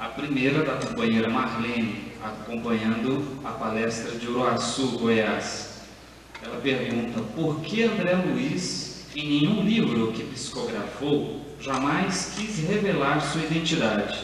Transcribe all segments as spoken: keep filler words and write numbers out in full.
A primeira da companheira Marlene, acompanhando a palestra de Uruaçu, Goiás. Ela pergunta: por que André Luiz, em nenhum livro que psicografou, jamais quis revelar sua identidade?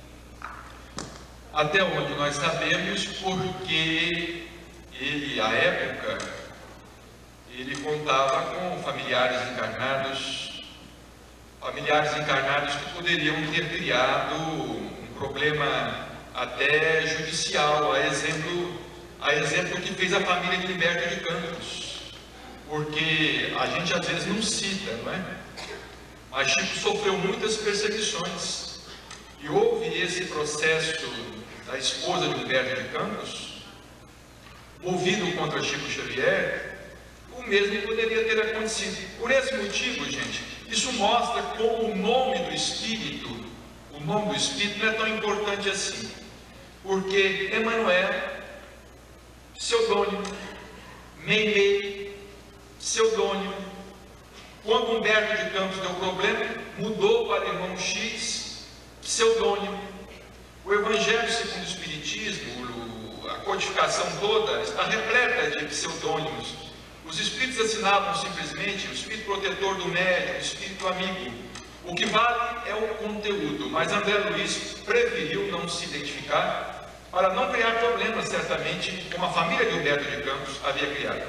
Até onde nós sabemos, porque ele, à época, ele contava com familiares encarnados, familiares encarnados que poderiam ter criado um problema até judicial, a exemplo, a exemplo que fez a família de Liberto de Campos, porque a gente às vezes não cita, não é? Mas Chico sofreu muitas perseguições, e houve esse processo da esposa de Liberto de Campos, movido contra Chico Xavier. O mesmo poderia ter acontecido. Por esse motivo, gente, isso mostra como o nome do Espírito, o nome do Espírito não é tão importante assim. Porque Emanuel, pseudônimo, Meimei, pseudônimo. Quando Humberto de Campos deu problema, mudou para irmão X, pseudônimo. O Evangelho segundo o Espiritismo, a codificação toda, está repleta de pseudônimos. Os espíritos assinavam simplesmente o espírito protetor do médium, o espírito amigo. O que vale é o conteúdo, mas André Luiz preferiu não se identificar para não criar problemas, certamente, como a família de Humberto de Campos havia criado.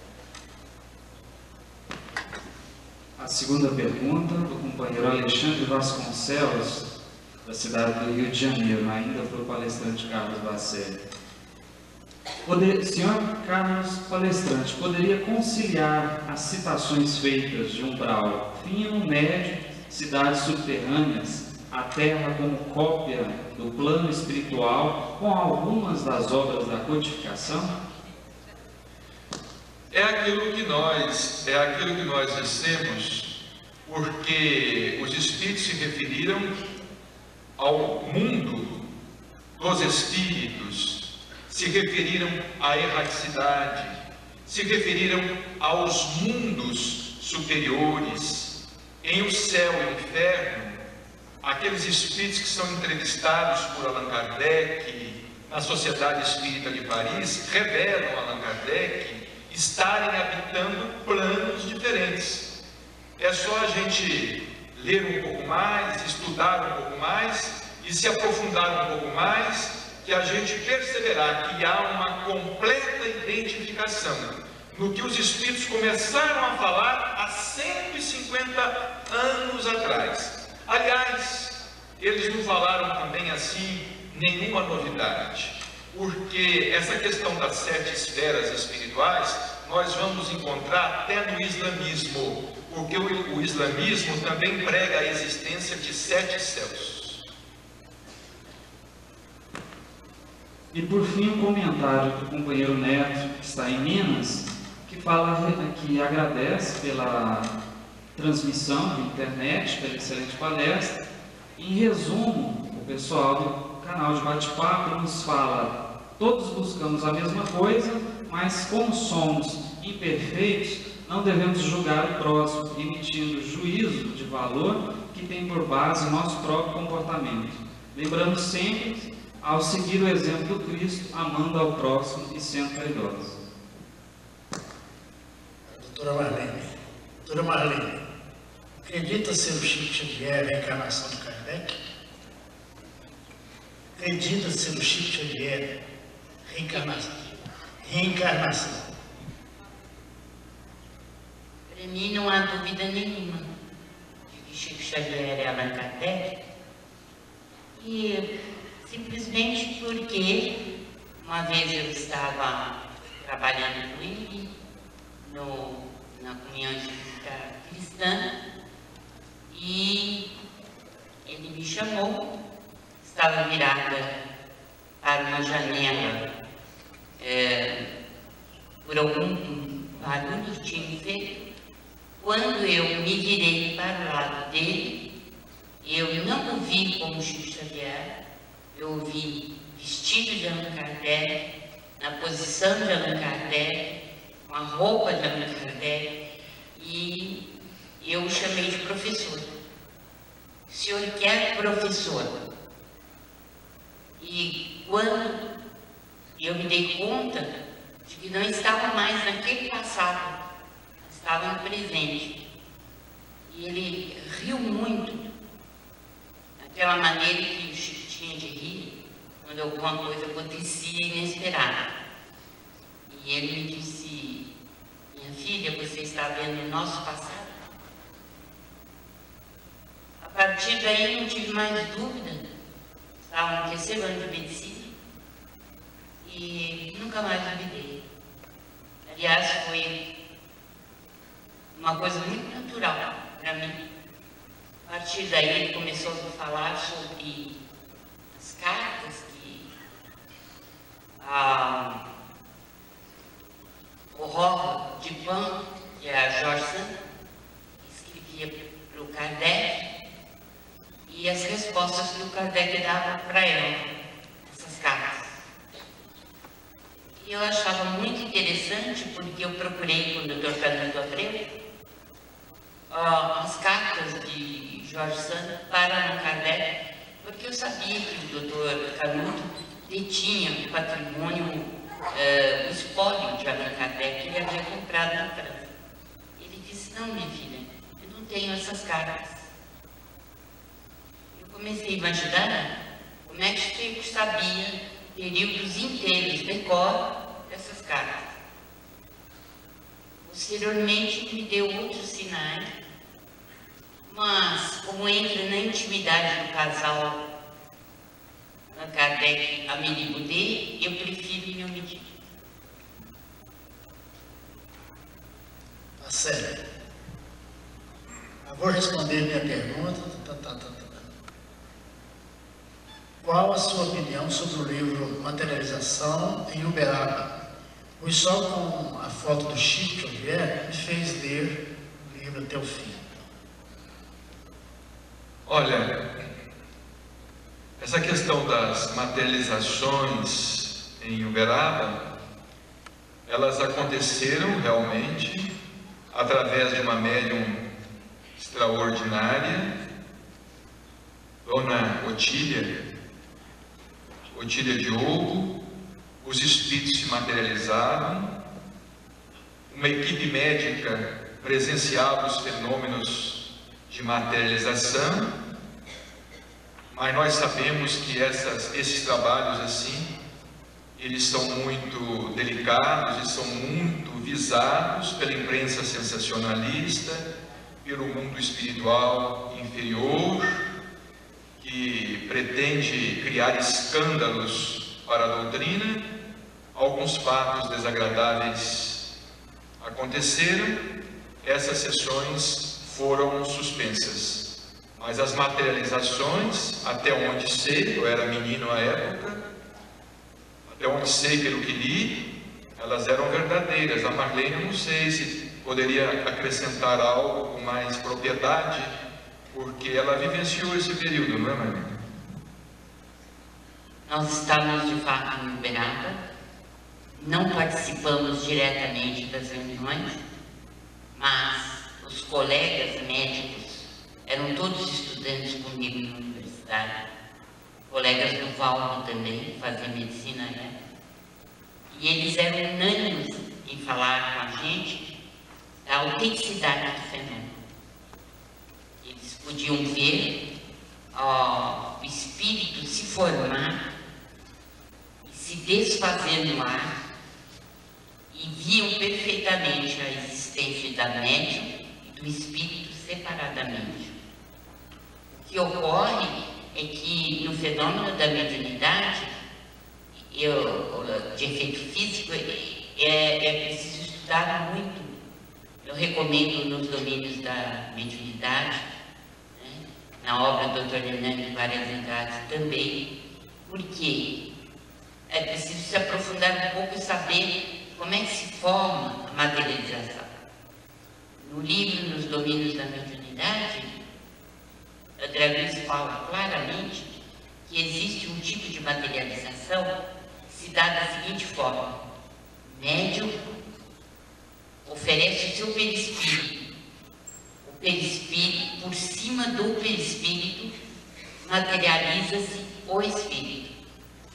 A segunda pergunta, do companheiro Alexandre Vasconcelos, da cidade do Rio de Janeiro, ainda para o palestrante Carlos Bacelli. Poder, senhor Carlos Palestrante, poderia conciliar as citações feitas de umbral fino, médio, cidades subterrâneas, a Terra como cópia do plano espiritual, com algumas das obras da codificação? É aquilo que nós, é aquilo que nós dissemos, porque os espíritos se referiram ao mundo dos espíritos, se referiram à erraticidade, se referiram aos mundos superiores, em o céu e o inferno. Aqueles espíritos que são entrevistados por Allan Kardec na Sociedade Espírita de Paris revelam a Allan Kardec estarem habitando planos diferentes. É só a gente ler um pouco mais, estudar um pouco mais e se aprofundar um pouco mais, que a gente perceberá que há uma completa identificação no que os espíritos começaram a falar há cento e cinquenta anos atrás. Aliás, eles não falaram também assim nenhuma novidade, porque essa questão das sete esferas espirituais nós vamos encontrar até no islamismo, porque o, o islamismo também prega a existência de sete céus. E por fim, um comentário do companheiro Neto, que está em Minas, que fala que agradece pela transmissão de internet, pela excelente palestra. Em resumo, o pessoal do canal de bate-papo nos fala: todos buscamos a mesma coisa, mas como somos imperfeitos, não devemos julgar o próximo, emitindo juízo de valor que tem por base o nosso próprio comportamento. Lembrando sempre, ao seguir o exemplo do Cristo, amando ao próximo e sendo caridosos. Doutora Marlene, doutora Marlene, acredita ser o Chico Xavier a reencarnação de Kardec? Acredita ser o Chico Xavier reencarnação? Reencarnação. Para mim não há dúvida nenhuma de que Chico Xavier é Allan Kardec, e simplesmente porque uma vez eu estava trabalhando com ele no, na comunhão espírita cristã e ele me chamou, estava virada para uma janela, é, por algum barulho que tinha feito. Quando eu me virei para o lado dele, eu não o vi como Chico Xavier, eu o vi vestido de Allan Kardec, na posição de Allan Kardec, com a roupa de Allan Kardec, e eu o chamei de professor. O senhor quer professor? E quando eu me dei conta de que não estava mais naquele passado, estava no presente. E ele riu muito, daquela maneira que o Chico tinha de rir, quando alguma coisa acontecia inesperada. E ele me disse: minha filha, você está vendo o nosso passado? A partir daí não tive mais dúvida. Estava no terceiro ano de medicina e nunca mais duvidei. Aliás, foi uma coisa muito natural para mim. A partir daí ele começou a falar sobre as cartas que a o Rosa de Pan, que é a Jorge Sand, escrevia para o Kardec, e as respostas que o Kardec dava para ela, essas cartas. E eu achava muito interessante, porque eu procurei com o doutor Fernando Abreu uh, as cartas de Jorge Sand para o Kardec, porque eu sabia que o doutor Canuto detinha o patrimônio, uh, o espólio de Allan Kardec que ele havia comprado na França. Ele disse: não, minha filha, eu não tenho essas cartas. Comecei a imaginar como é que Chico sabia períodos inteiros de cor dessas cartas. Posteriormente me deu outros sinais, mas como entra na intimidade do casal Allan Kardec, Amélie Boudet, eu prefiro me omitir. Tá sério. Eu vou responder minha pergunta. Tá, tá, tá, tá. Qual a sua opinião sobre o livro Materialização em Uberaba? Pois só com a foto do Chico Xavier me fez ler o livro até o fim. Olha, essa questão das materializações em Uberaba, elas aconteceram realmente através de uma médium extraordinária, Dona Otília, Otília Diogo. Os espíritos se materializavam, uma equipe médica presenciava os fenômenos de materialização, mas nós sabemos que essas, esses trabalhos assim, eles são muito delicados e são muito visados pela imprensa sensacionalista, pelo mundo espiritual inferior, que pretende criar escândalos para a doutrina. Alguns fatos desagradáveis aconteceram, essas sessões foram suspensas, mas as materializações, até onde sei, eu era menino à época, até onde sei pelo que li, elas eram verdadeiras. A Marlene, eu não sei se poderia acrescentar algo com mais propriedade, porque ela vivenciou esse período, não é, Marlene? Nós estávamos de fato em Uberaba, não participamos diretamente das reuniões, mas os colegas médicos eram todos estudantes comigo na universidade, colegas do Valdo também, que faziam medicina, né? E eles eram unânimes em falar com a gente da autenticidade do fenômeno. Eles podiam ver ó, o espírito se formar e se desfazer no ar, e viam perfeitamente a existência da médium e do espírito separadamente. O que ocorre é que no fenômeno da mediunidade, eu, de efeito físico, é, é preciso estudar muito. Eu recomendo nos domínios da mediunidade, né, na obra do doutor Hernani Vargas Andrade também, porque é preciso se aprofundar um pouco e saber como é que se forma a materialização. No livro Nos Domínios da Mediunidade, André Luiz fala claramente que existe um tipo de materialização que se dá da seguinte forma: o médium oferece o seu perispírito, o perispírito, por cima do perispírito, materializa-se o espírito.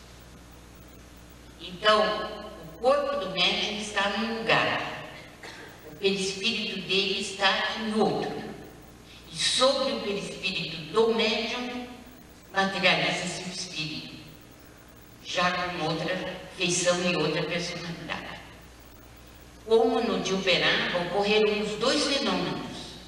Então, o corpo do médium está num lugar, o perispírito dele está em outro. E sobre o perispírito do médium, materializa-se o espírito, já com outra feição e outra personalidade. Como no de Uberaba, ocorreram os dois fenômenos.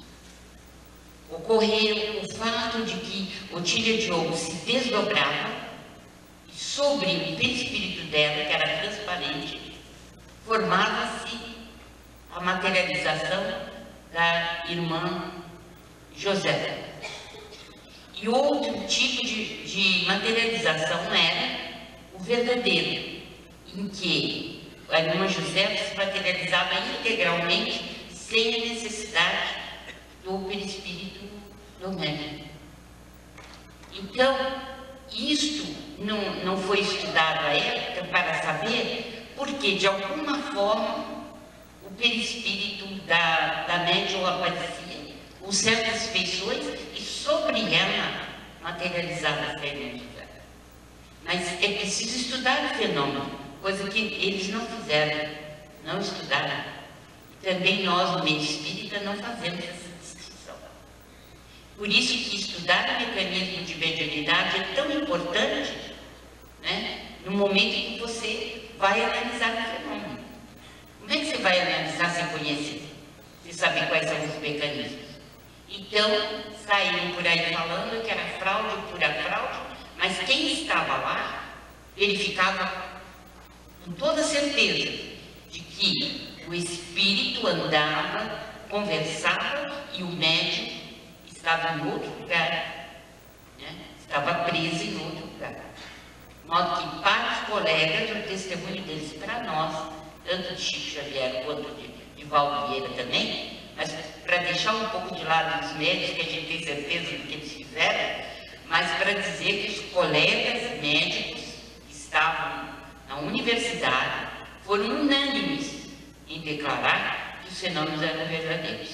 Ocorreram o fato de que Otília Diogo se desdobrava e sobre o perispírito dela, que era transparente, formava-se a materialização da irmã José. E outro tipo de, de materialização era o verdadeiro, em que a irmã José se materializava integralmente, sem a necessidade do perispírito do médium. Então, isto não, não foi estudado à época para saber porque, de alguma forma, o perispírito da, da médium aparecia com certas feições e sobre ela materializava-se a irmã José. Mas é preciso estudar o fenômeno, coisa que eles não fizeram, não estudaram. Também nós, no meio espírita, não fazemos essa distinção. Por isso que estudar o mecanismo de mediunidade é tão importante, né, no momento em que você vai analisar o fenômeno. Como é que você vai analisar sem conhecer? Sem saber quais são os mecanismos? Então, saíram por aí falando que era fraude ou pura fraude, mas quem estava lá verificava com toda certeza de que o espírito andava, conversava e o médium estava em outro lugar, né? Estava preso em outro lugar. De modo que, para os colegas, o testemunho deles para nós, tanto de Chico Xavier quanto de, de Valdo Vieira também, mas para deixar um pouco de lado os médicos, que a gente tem certeza do que eles fizeram, mas para dizer que os colegas médicos que estavam na universidade foram unânimes em declarar que os fenômenos eram verdadeiros.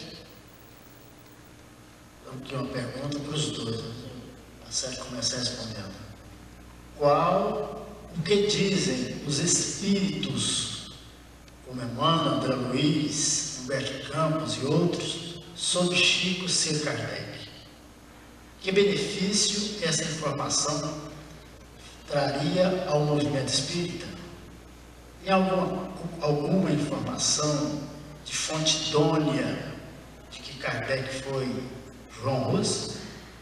Eu tenho uma pergunta para os dois, a Sérgio começar respondendo. Qual, o que dizem os espíritos, como Emmanuel, André Luiz, Humberto Campos e outros, sobre Chico ser Kardec? Que benefício essa informação traria ao movimento espírita? Tem alguma, alguma informação de fonte idônea de que Kardec foi João Russo?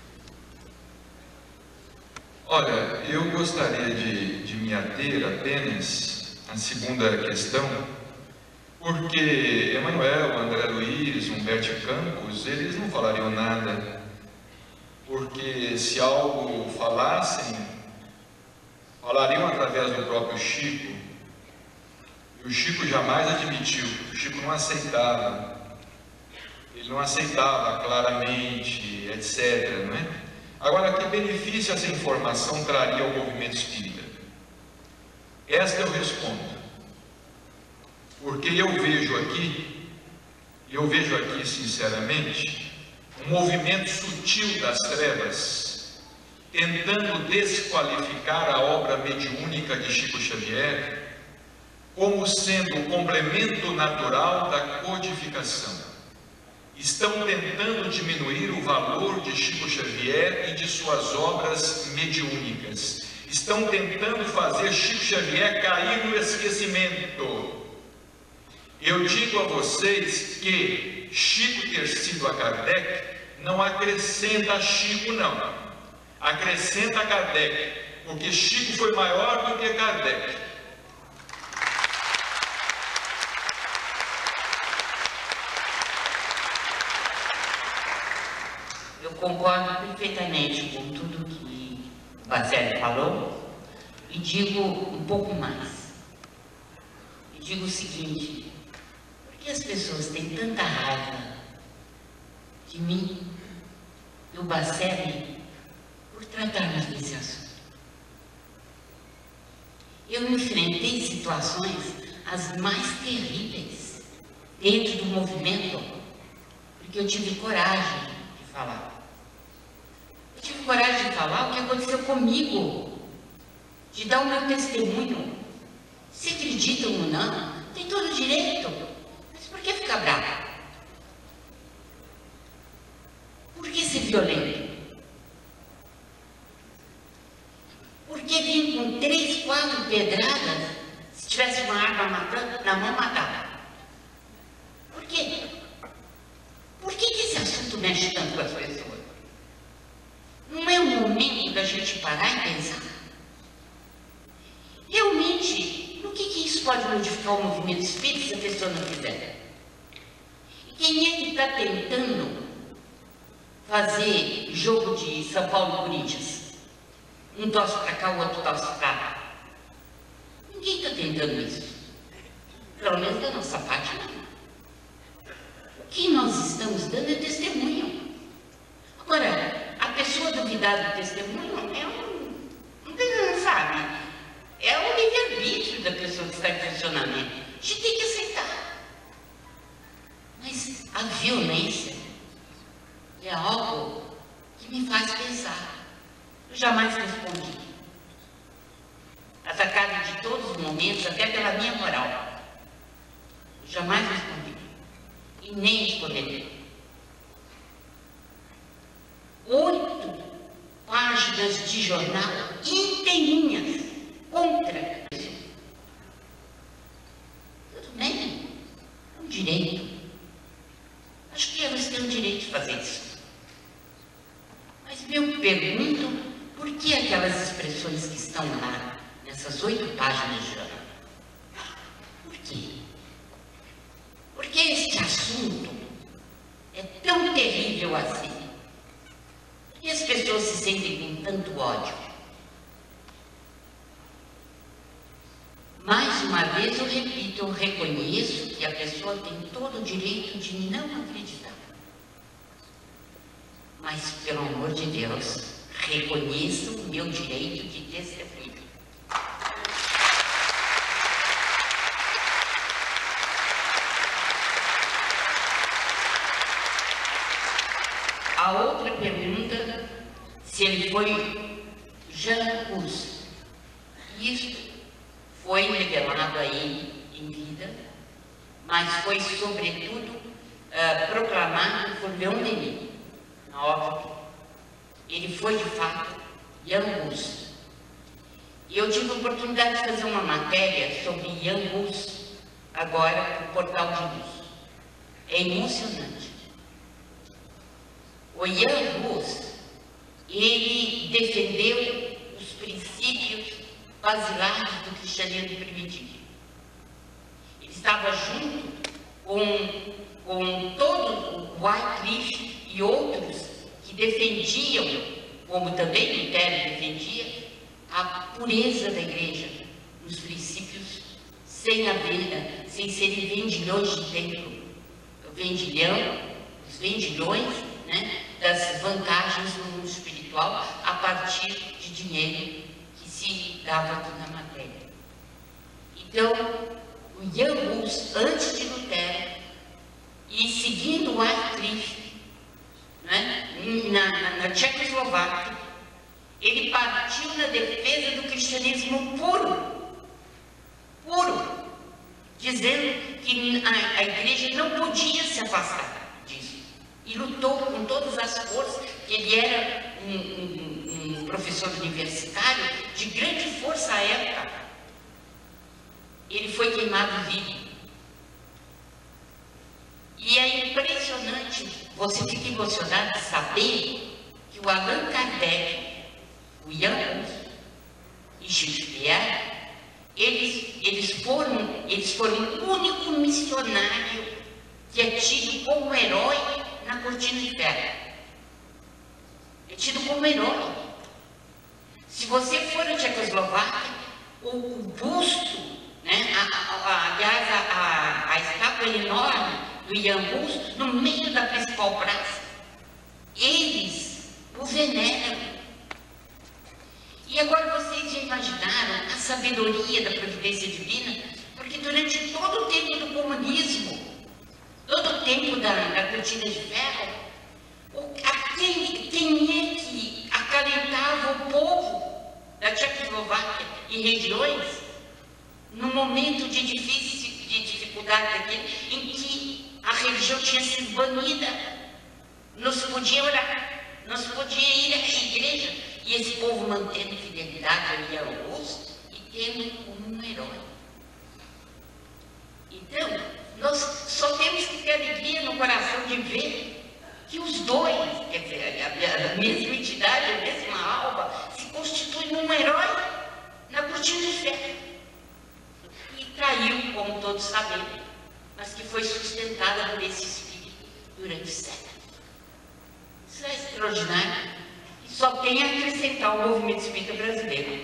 Olha, eu gostaria de, de me ater apenas à segunda questão, porque Emmanuel, André Luiz, Humberto Campos, eles não falariam nada, porque se algo falassem, falariam através do próprio Chico, e o Chico jamais admitiu, o Chico não aceitava, ele não aceitava claramente, etcétera, não é? Agora, que benefício essa informação traria ao movimento espírita? Esta eu respondo, porque eu vejo aqui, eu vejo aqui sinceramente, um movimento sutil das trevas, tentando desqualificar a obra mediúnica de Chico Xavier, como sendo um complemento natural da codificação. Estão tentando diminuir o valor de Chico Xavier e de suas obras mediúnicas. Estão tentando fazer Chico Xavier cair no esquecimento. Eu digo a vocês que Chico ter sido a Kardec não acrescenta a Chico, não. Acrescenta a Kardec, porque Chico foi maior do que Kardec. Eu concordo perfeitamente com tudo que o Bacelli falou e digo um pouco mais. E digo o seguinte: por que as pessoas têm tanta raiva de mim, do Bacelli, por tratarmos desse assunto? Eu enfrentei situações as mais terríveis dentro do movimento, porque eu tive coragem de falar. Eu tive coragem de falar o que aconteceu comigo, de dar o meu testemunho. se acreditam ou não, tem todo o direito. Mas por que ficar bravo? Por que ser violento? Por que vir com três, quatro pedradas, se tivesse uma arma matando, na mão matava? Por quê? Por que, que esse assunto mexe tanto com as pessoas? Não é o momento da gente parar e pensar? Realmente, no que, que isso pode modificar o movimento espírita se a pessoa não quiser? E quem é que está tentando fazer jogo de São Paulo e Corinthians? Um torce para cá, o outro torce para lá. Ninguém está tentando isso. Pelo menos da nossa parte, não. O que nós estamos dando é testemunho. Agora, a pessoa duvidar do testemunho é um... não sabe. É o livre-arbítrio da pessoa que está em funcionamento. A gente tem que aceitar. Mas a violência é algo que me faz pensar. Eu jamais respondi. Atacado de todos os momentos, até pela minha moral. Eu jamais respondi. E nem responderei. Oito páginas de jornal inteirinhas contra isso. Tudo bem, é um direito. Acho que eles têm o direito de fazer isso. Mas eu pergunto, por que aquelas expressões que estão lá, nessas oito páginas de jornal? Por quê? Porque este assunto é tão terrível assim. E as pessoas se sentem com tanto ódio. Mais uma vez eu repito, eu reconheço que a pessoa tem todo o direito de não acreditar. Mas, pelo amor de Deus, reconheço o meu direito de testemunho. A outra pergunta, se ele foi Jean Hus. Isto foi revelado a ele em vida, mas foi, sobretudo, uh, proclamado por Leon Denis, na obra. Ele foi, de fato, Jean Hus. E eu tive a oportunidade de fazer uma matéria sobre Jean Hus, agora, no Portal de Luz. É emocionante. O Jean Hus, ele defendeu os princípios basilares do cristianismo primitivo. Ele estava junto com, com todo o Wycliffe e outros que defendiam, como também Lutero defendia, a pureza da igreja, nos princípios, sem, haver, sem serem vendilhões de templo. O vendilhão, os vendilhões, né, das vantagens no mundo espiritual a partir de dinheiro que se dava aqui na matéria. Então, o Jean Hus, antes de Lutero, e seguindo o Wycliffe, né, na, na, na Tchecoslováquia, ele partiu na defesa do cristianismo puro, puro, dizendo que a, a igreja não podia se afastar disso. E lutou com todas as forças. Ele era um, um, um professor universitário de grande força à época. Ele foi queimado vivo. E é impressionante, você fica emocionado de saber que o Allan Kardec, o Jean Hus e Chico Xavier, eles, eles, foram, eles foram o único missionário que é tido como herói na cortina de ferro. É tido como herói. Se você for na Tchecoslováquia, o, o busto, né, a, a, aliás, a, a, a estátua enorme do Jean Hus, no meio da principal praça, eles o veneram. E agora vocês já imaginaram a sabedoria da providência divina? Porque durante todo o tempo do comunismo, todo o tempo da, da cortina de ferro, o, a, quem, quem é que acalentava o povo da Tchecoslováquia e regiões? no momento de, difícil, de dificuldade daquele, em que a religião tinha sido banida, não se podia orar, não se podia ir à igreja, e esse povo mantendo fidelidade ali ao rosto e tendo como um herói. Então, nós só temos que ter alegria no coração de ver que os dois, quer dizer, a, a mesma entidade, a mesma alma, se constitui num herói na cortina de ferro. E traiu, como todos sabemos, mas que foi sustentada por esse espírito durante séculos. Isso é extraordinário e só tem a acrescentar ao movimento espírita brasileiro.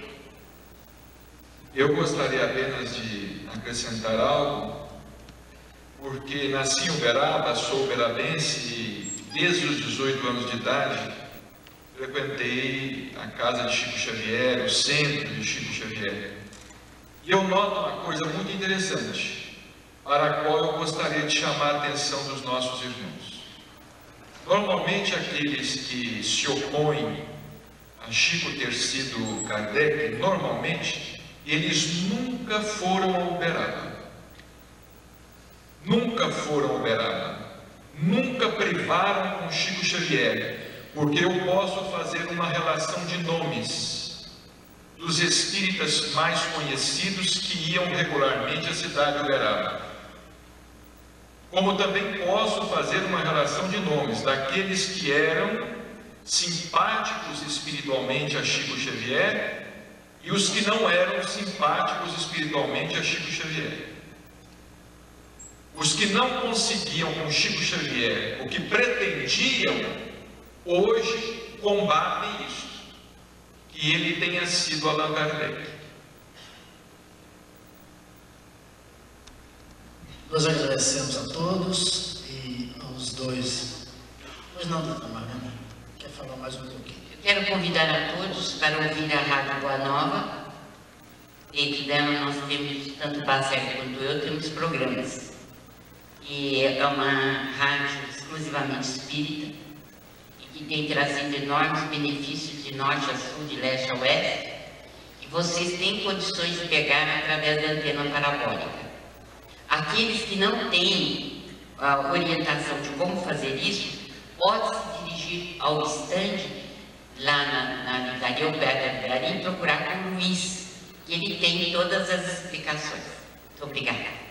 Eu gostaria apenas de acrescentar algo, porque nasci em Uberaba, sou uberabense e desde os dezoito anos de idade frequentei a casa de Chico Xavier, o centro de Chico Xavier. E eu noto uma coisa muito interessante, para a qual eu gostaria de chamar a atenção dos nossos irmãos. Normalmente aqueles que se opõem a Chico ter sido Kardec, normalmente eles nunca foram a Uberaba. Nunca foram a Uberaba. Nunca privaram com Chico Xavier, porque eu posso fazer uma relação de nomes dos espíritas mais conhecidos que iam regularmente à cidade de Uberaba. Como também posso fazer uma relação de nomes daqueles que eram simpáticos espiritualmente a Chico Xavier e os que não eram simpáticos espiritualmente a Chico Xavier. Os que não conseguiam com Chico Xavier o que pretendiam, hoje combatem isso, que ele tenha sido Allan Kardec. Nós agradecemos a todos e aos dois. Pois não, dona Marlene, quer falar mais um pouquinho? Eu quero convidar a todos para ouvir a Rádio Boa Nova. Dentro dela nós temos, tanto o Bacelli quanto eu, temos programas. E é uma rádio exclusivamente espírita e que tem trazido enormes benefícios de norte a sul, de leste a oeste, e vocês têm condições de pegar através da antena parabólica. Aqueles que não têm a orientação de como fazer isso, pode se dirigir ao estande lá na, na livraria Alberto Livraria e procurar com o Luiz, que ele tem todas as explicações. Muito obrigada.